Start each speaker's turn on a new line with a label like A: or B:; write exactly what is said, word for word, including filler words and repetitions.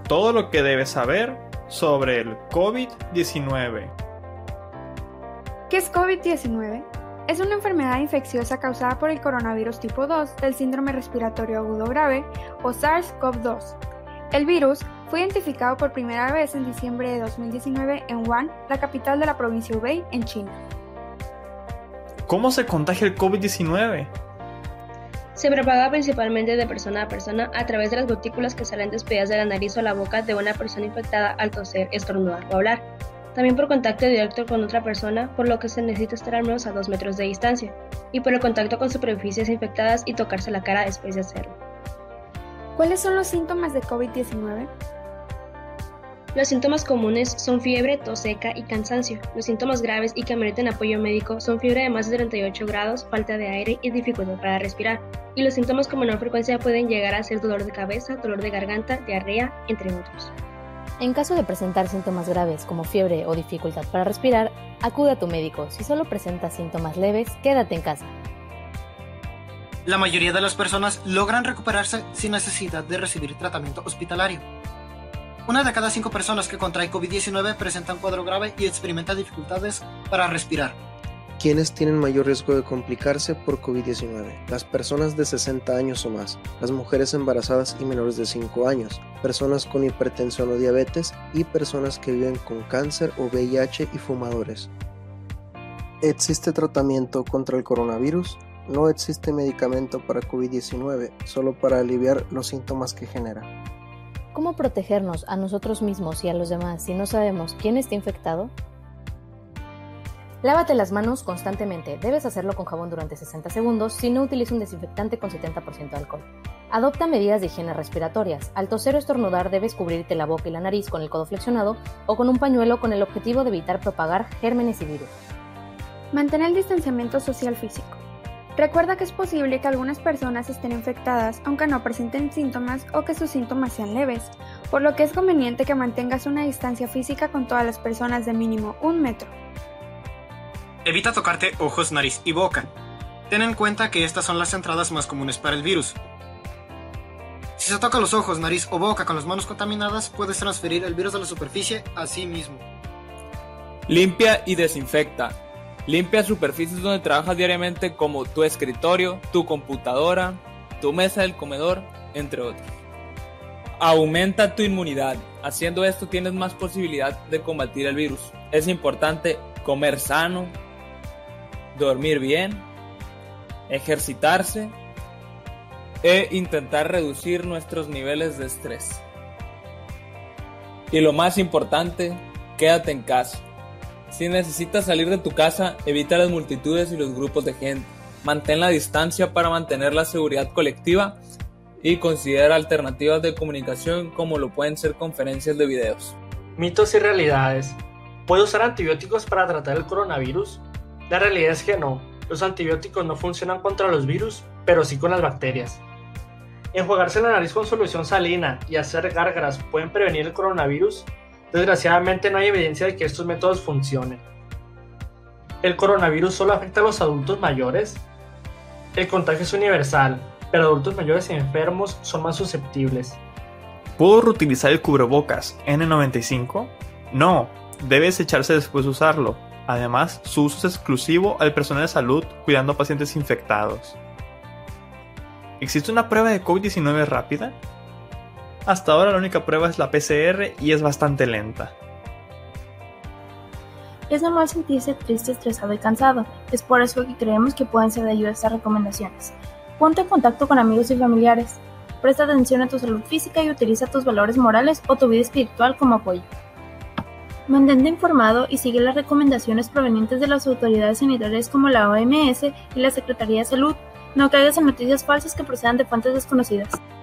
A: todo lo que debes saber sobre el COVID diecinueve.
B: ¿Qué es COVID diecinueve? Es una enfermedad infecciosa causada por el coronavirus tipo dos del síndrome respiratorio agudo grave o SARS-CoV dos. El virus fue identificado por primera vez en diciembre de dos mil diecinueve en Wuhan, la capital de la provincia Hubei, en China.
A: ¿Cómo se contagia el COVID diecinueve?
C: Se propaga principalmente de persona a persona a través de las gotículas que salen despedidas de la nariz o la boca de una persona infectada al toser, estornudar o hablar. También por contacto directo con otra persona, por lo que se necesita estar al menos a dos metros de distancia, y por el contacto con superficies infectadas y tocarse la cara después de hacerlo.
B: ¿Cuáles son los síntomas de COVID diecinueve?
C: Los síntomas comunes son fiebre, tos seca y cansancio. Los síntomas graves y que ameritan apoyo médico son fiebre de más de treinta y ocho grados, falta de aire y dificultad para respirar. Y los síntomas con menor frecuencia pueden llegar a ser dolor de cabeza, dolor de garganta, diarrea, entre otros.
D: En caso de presentar síntomas graves como fiebre o dificultad para respirar, acude a tu médico. Si solo presentas síntomas leves, quédate en casa.
E: La mayoría de las personas logran recuperarse sin necesidad de recibir tratamiento hospitalario. Una de cada cinco personas que contrae COVID diecinueve presenta un cuadro grave y experimenta dificultades para respirar.
F: ¿Quiénes tienen mayor riesgo de complicarse por COVID diecinueve? Las personas de sesenta años o más, las mujeres embarazadas y menores de cinco años, personas con hipertensión o diabetes y personas que viven con cáncer o V I H y fumadores. ¿Existe tratamiento contra el coronavirus? No existe medicamento para COVID diecinueve, solo para aliviar los síntomas que genera.
D: ¿Cómo protegernos a nosotros mismos y a los demás si no sabemos quién está infectado? Lávate las manos constantemente. Debes hacerlo con jabón durante sesenta segundos, si no utiliza un desinfectante con setenta por ciento de alcohol. Adopta medidas de higiene respiratorias. Al toser o estornudar debes cubrirte la boca y la nariz con el codo flexionado o con un pañuelo con el objetivo de evitar propagar gérmenes y virus.
B: Mantén el distanciamiento social físico. Recuerda que es posible que algunas personas estén infectadas aunque no presenten síntomas o que sus síntomas sean leves, por lo que es conveniente que mantengas una distancia física con todas las personas de mínimo un metro.
E: Evita tocarte ojos, nariz y boca. Ten en cuenta que estas son las entradas más comunes para el virus. Si se toca los ojos, nariz o boca con las manos contaminadas, puedes transferir el virus de la superficie a sí mismo.
G: Limpia y desinfecta. Limpia superficies donde trabajas diariamente como tu escritorio, tu computadora, tu mesa del comedor, entre otros. Aumenta tu inmunidad. Haciendo esto tienes más posibilidad de combatir el virus. Es importante comer sano, dormir bien, ejercitarse e intentar reducir nuestros niveles de estrés. Y lo más importante, quédate en casa. Si necesitas salir de tu casa, evita las multitudes y los grupos de gente. Mantén la distancia para mantener la seguridad colectiva y considera alternativas de comunicación como lo pueden ser conferencias de videos.
H: Mitos y realidades. ¿Puedo usar antibióticos para tratar el coronavirus? La realidad es que no. Los antibióticos no funcionan contra los virus, pero sí con las bacterias. Enjuagarse la nariz con solución salina y hacer gárgaras pueden prevenir el coronavirus. Desgraciadamente no hay evidencia de que estos métodos funcionen. ¿El coronavirus solo afecta a los adultos mayores? El contagio es universal, pero adultos mayores y enfermos son más susceptibles.
A: ¿Puedo reutilizar el cubrebocas ene noventa y cinco? No, debes echarse después de usarlo. Además, su uso es exclusivo al personal de salud cuidando a pacientes infectados. ¿Existe una prueba de COVID diecinueve rápida? Hasta ahora la única prueba es la P C R y es bastante lenta.
I: Es normal sentirse triste, estresado y cansado. Es por eso que creemos que pueden ser de ayuda estas recomendaciones. Ponte en contacto con amigos y familiares. Presta atención a tu salud física y utiliza tus valores morales o tu vida espiritual como apoyo. Mantente informado y sigue las recomendaciones provenientes de las autoridades sanitarias como la O M S y la Secretaría de Salud. No caigas en noticias falsas que procedan de fuentes desconocidas.